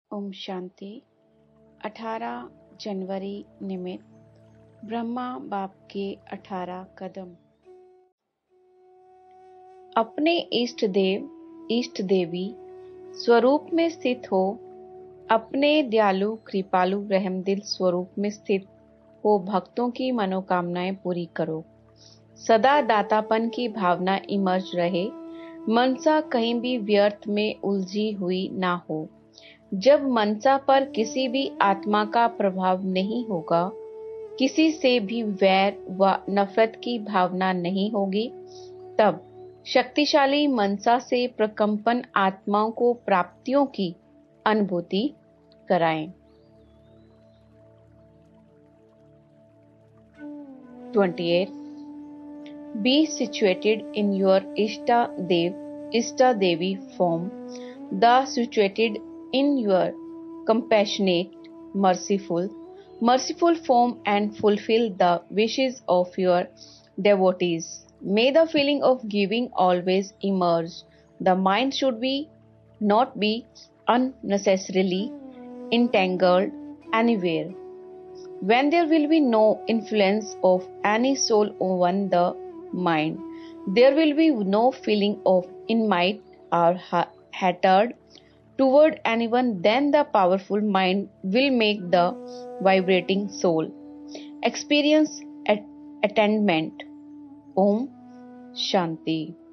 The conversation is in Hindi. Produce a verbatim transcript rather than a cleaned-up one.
ओम शांति। अठारह जनवरी निमित्त ब्रह्मा बाप के अठारह कदम। अपने इष्ट देव इष्ट देवी स्वरूप में स्थित हो, अपने दयालु कृपालु रहमदिल स्वरूप में स्थित हो भक्तों की मनोकामनाएं पूरी करो। सदा दातापन की भावना इमर्ज रहे, मनसा कहीं भी व्यर्थ में उलझी हुई ना हो। जब मनसा पर किसी भी आत्मा का प्रभाव नहीं होगा, किसी से भी वैर व नफरत की भावना नहीं होगी, तब शक्तिशाली मनसा से प्रकंपन आत्माओं को प्राप्तियों की अनुभूति कराएं। twenty-eight. Be situated in your Ishta Dev, Ishta Devi form, the situated in your compassionate, merciful, merciful form and fulfill the wishes of your devotees. May the feeling of giving always emerge. The mind should be not be unnecessarily entangled anywhere. When there will be no influence of any soul on the mind, there will be no feeling of enmity or hatred toward anyone. Then the powerful mind will make the vibrating soul experience attainment. Om Shanti.